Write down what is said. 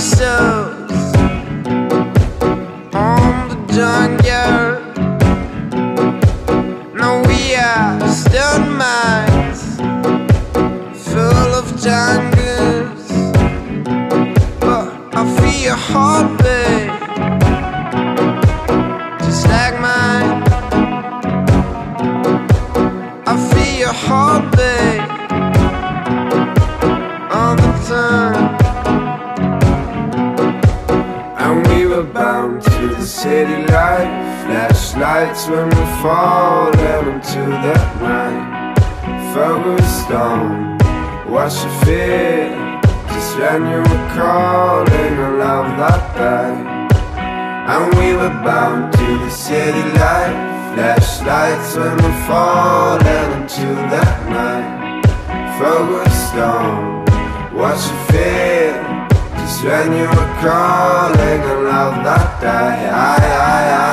gangsters on the junkyard. No, we are stun mines full of jungles, but I feel your heartbeat just like mine. I feel your heartbeat all the time. And we were bound to the city life, flashlights when we falling into that night. Focused on what you feel, just when you were calling a love that day. And we were bound to the city life, flashlights when we're falling into that night. Focused on what you feel, just when you were calling a love that day.